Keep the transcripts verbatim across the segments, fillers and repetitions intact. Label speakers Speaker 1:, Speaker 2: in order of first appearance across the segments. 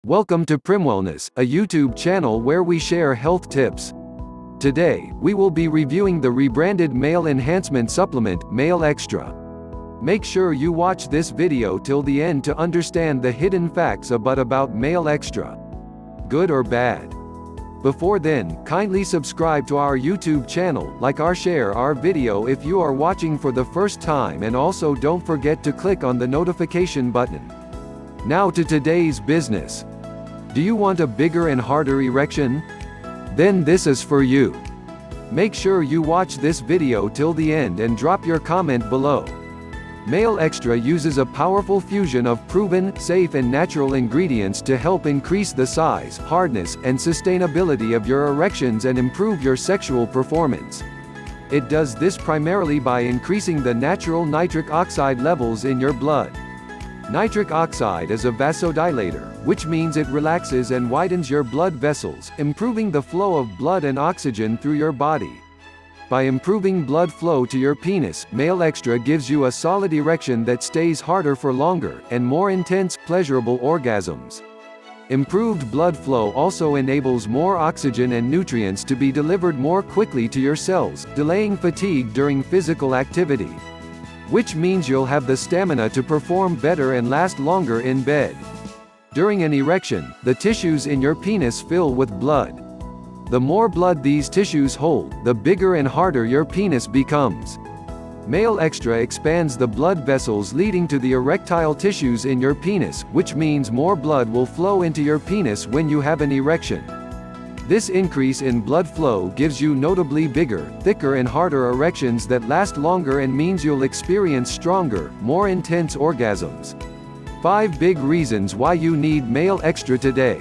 Speaker 1: Welcome to Primwellness, a YouTube channel where we share health tips. Today, we will be reviewing the rebranded male enhancement supplement, Male Extra. Make sure you watch this video till the end to understand the hidden facts about about Male Extra. Good or bad? Before then, kindly subscribe to our YouTube channel, like or share our video if you are watching for the first time, and also don't forget to click on the notification button. Now to today's business. Do you want a bigger and harder erection? Then this is for you. Make sure you watch this video till the end and drop your comment below. Male Extra uses a powerful fusion of proven, safe and natural ingredients to help increase the size, hardness, and sustainability of your erections and improve your sexual performance. It does this primarily by increasing the natural nitric oxide levels in your blood. Nitric oxide is a vasodilator, which means it relaxes and widens your blood vessels, improving the flow of blood and oxygen through your body. By improving blood flow to your penis, Male Extra gives you a solid erection that stays harder for longer, and more intense, pleasurable orgasms. Improved blood flow also enables more oxygen and nutrients to be delivered more quickly to your cells, delaying fatigue during physical activity. Which means you'll have the stamina to perform better and last longer in bed. During an erection, the tissues in your penis fill with blood. The more blood these tissues hold, the bigger and harder your penis becomes. Male Extra expands the blood vessels leading to the erectile tissues in your penis, which means more blood will flow into your penis when you have an erection. This increase in blood flow gives you notably bigger, thicker and harder erections that last longer and means you'll experience stronger, more intense orgasms. five big reasons why you need Male Extra today.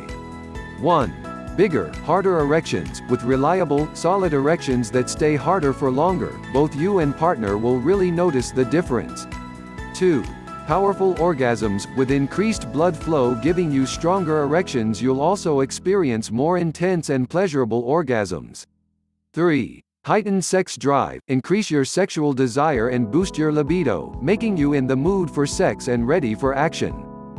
Speaker 1: one. Bigger, harder erections. With reliable, solid erections that stay harder for longer, both you and partner will really notice the difference. two. Powerful orgasms. With increased blood flow giving you stronger erections, you'll also experience more intense and pleasurable orgasms. three. Heightened sex drive. Increase your sexual desire and boost your libido, making you in the mood for sex and ready for action.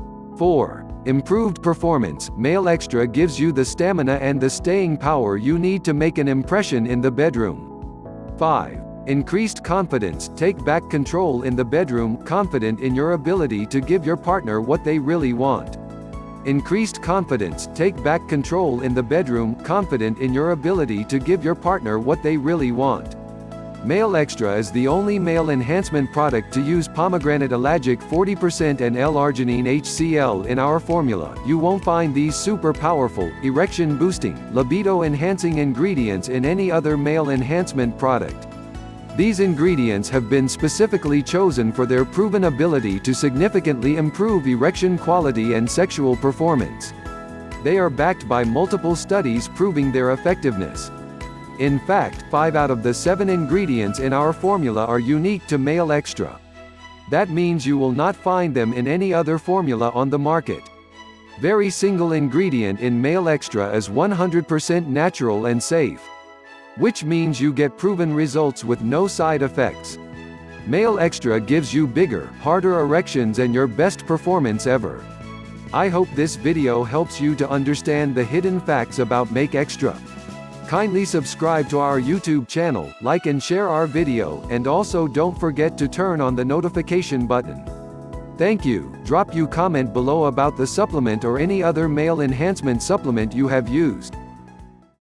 Speaker 1: four. Improved performance. Male Extra gives you the stamina and the staying power you need to make an impression in the bedroom. five. Increased confidence. Take back control in the bedroom, confident in your ability to give your partner what they really want. Increased confidence. Take back control in the bedroom, confident in your ability to give your partner what they really want. Male Extra is the only male enhancement product to use pomegranate ellagic forty percent and L-arginine H C l in our formula. You won't find these super powerful, erection-boosting, libido-enhancing ingredients in any other male enhancement product. These ingredients have been specifically chosen for their proven ability to significantly improve erection quality and sexual performance. They are backed by multiple studies proving their effectiveness. In fact, five out of the seven ingredients in our formula are unique to Male Extra. That means you will not find them in any other formula on the market. Every single ingredient in Male Extra is one hundred percent natural and safe. Which means you get proven results with no side effects. Male Extra gives you bigger, harder erections and your best performance ever. I hope this video helps you to understand the hidden facts about Male Extra. Kindly subscribe to our YouTube channel, like and share our video, and also don't forget to turn on the notification button. Thank you. Drop you comment below about the supplement or any other male enhancement supplement you have used.